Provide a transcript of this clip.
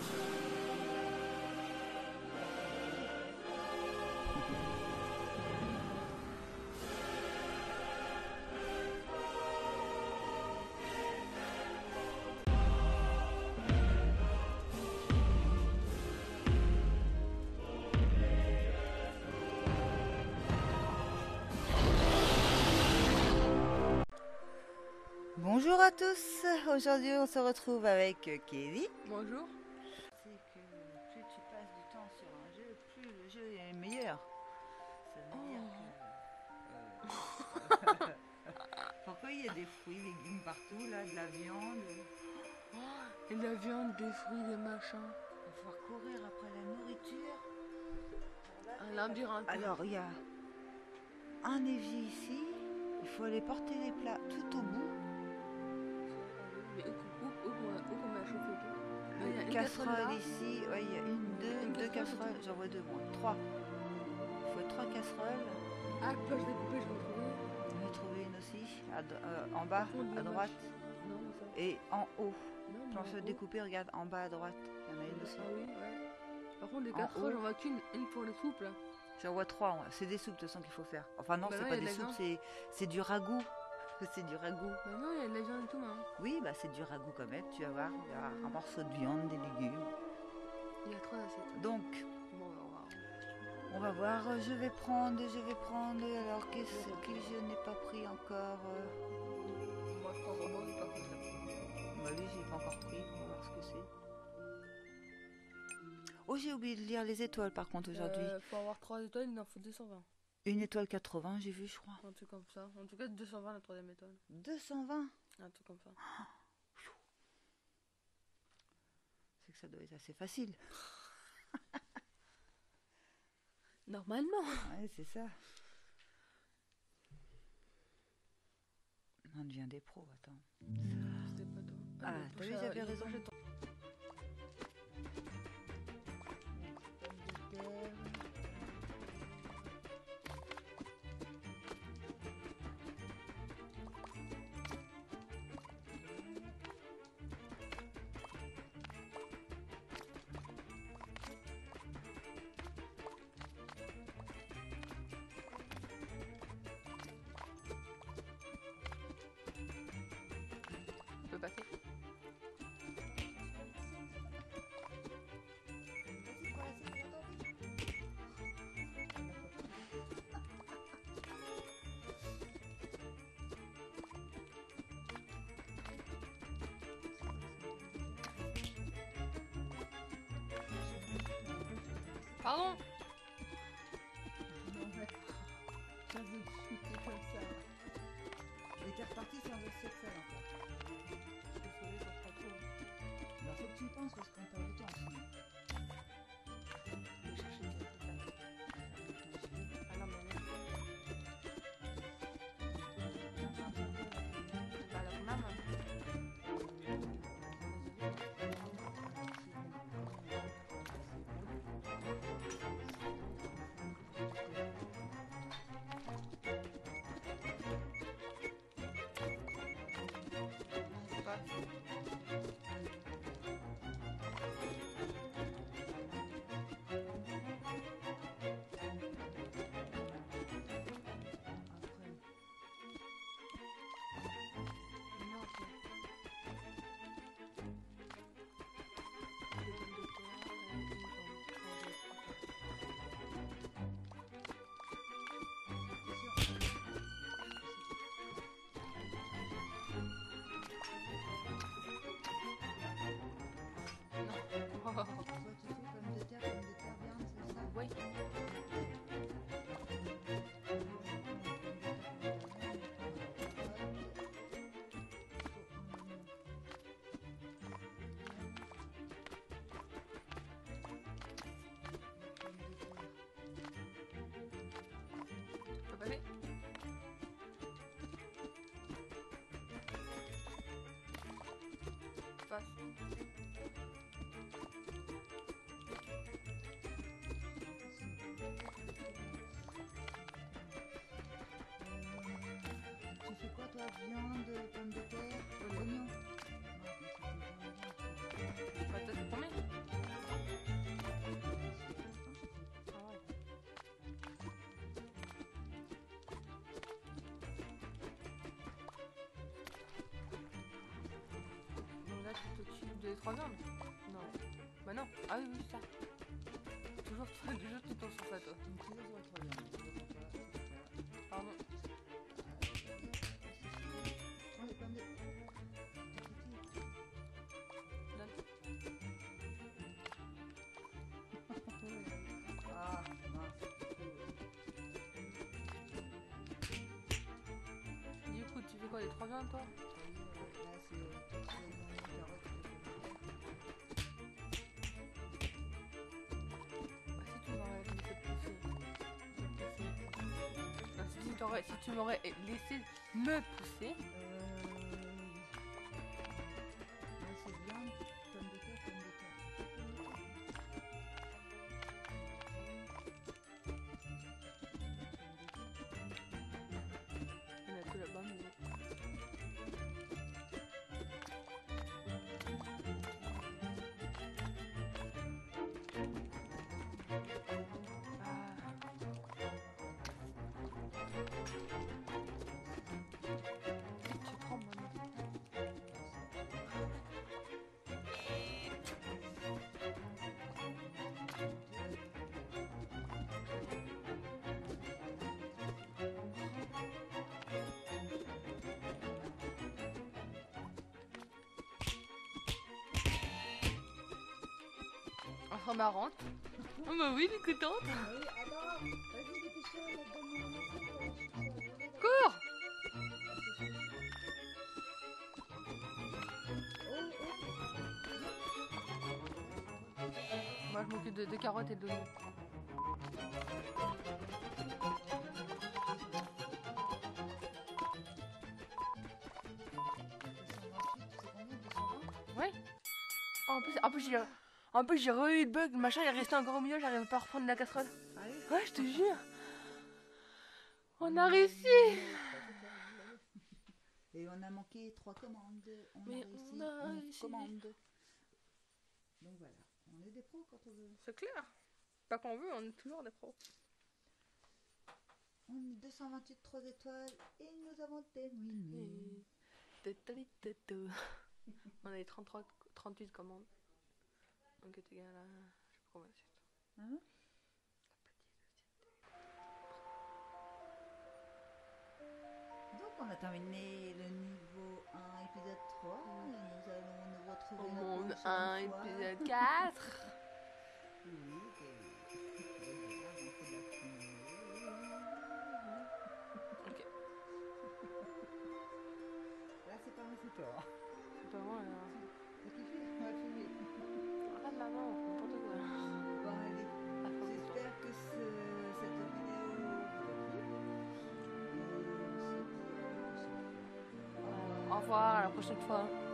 Bonjour à tous, aujourd'hui on se retrouve avec Kelly. Bonjour. C'est que plus tu passes du temps sur un jeu, plus le jeu est meilleur. Ça veut dire que... Pourquoi il y a des fruits, des légumes partout, là, de la viande? Et la viande, des fruits, des machins. Il va falloir courir après la nourriture. Un labyrinthe. Alors il y a un évier ici, il faut aller porter les plats tout au bout. Mais où qu'on met à chauffer tout? Il y a une Casserole ici, ouais, il y a deux casseroles, j'en vois deux moins, trois. Il faut 3 casseroles. Ah, que je vais couper, je vais trouver. On va trouver une aussi, en bas, à droite, Non, mais ça. et en haut. Non, mais Planche en haut. découpée, regarde, en bas à droite, il y en a une aussi. Ah oui, ouais. Par contre, les En casseroles, haut. j'en vois qu'une pour les soupes là. J'en vois 3, c'est des soupes de toute façon qu'il faut faire. Enfin non, Bah c'est non, pas il y a des de la soupes, c'est du ragoût. C'est du ragoût. Bah non, il y a de la viande et tout, hein. Oui, bah c'est du ragoût quand même, tu vas voir. Il y a un morceau de viande, des légumes. Il y a 3 assiettes. Donc, Bon, on va voir, je vais prendre, alors qu'est-ce que je n'ai pas pris encore moi je prends robot, j'ai pas pris ça. Bah oui, j'ai pas encore pris, on va voir ce que c'est. Oh, j'ai oublié de lire les étoiles par contre aujourd'hui. Faut avoir 3 étoiles, il en faut 220. Une étoile 80, j'ai vu, je crois. Un truc comme ça. En tout cas, 220 la 3e étoile. 220. Un truc comme ça. C'est que ça doit être assez facile. Normalement. Ouais, c'est ça. On devient des pros, attends. C'était pas toi. Ah, t'as vu, j'avais raison. On peut passer. Pardon. Les cartes parties sont aussi excellentes. Il faut que tu y penses parce qu'on perd du temps. Toi, tu fais pommes de terre, viande, c'est ça? Oui. Tu peux passer? Passe. Tu fais quoi toi? Viande, pommes de terre, oignons? Bah, t'as fait combien? les 3 viandes? Non. Bah non. Ah oui, oui, c'est ça. Toujours tout ton sur ça, toi. Donc, toujours sur la 3 viandes. Pardon. Oh, les pommes de... Donne. Ah, mince. Du coup, tu fais quoi, les 3 viandes, toi? Là, c'est seulement les carottes et les pommes de terre. Si tu m'aurais laissé pousser. Non, si tu m'aurais laissé me pousser. Là, c'est viande, pommes de terre, pommes de terre. Il y en a tout là-bas, mais... Tu prends maintenant. Enfin marrante. Oh bah oui, elle est contente. Ah oui, attends, vas-y, dépêche-toi, donne-moi mon assiette, je suis sur la journée. Cours. Moi je m'occupe de carottes et de l'oignon. Ouais. Oh, en plus j'ai re-eu le bug, le machin il est resté encore au milieu, j'arrive pas à reprendre la casserole. Allez. Ouais, je te jure. On a réussi. Et on a manqué 3 commandes. On Mais a réussi on a une réussi. commande. Donc voilà, on est des pros quand on veut. C'est clair. Pas qu'on veut, on est toujours des pros. On est 228 3 étoiles et nous avons terminé. On a eu 38 commandes. Donc tu gagnes là, je sais pas combien c'est. Hein? Donc on a terminé le niveau 1 épisode 3 et nous allons nous retrouver Au la monde prochaine 1 fois. épisode 4. Oui, Ok. là c'est pas moi, c'est toi. C'est pas moi là. T'as kiffé? On va filmer. Arrête là, non, n'importe quoi. Bon allez, Ah, faut que j'espère que cette vidéo vous a plu. Et on se dit à la prochaine fois. Au revoir. Au revoir, à la prochaine fois.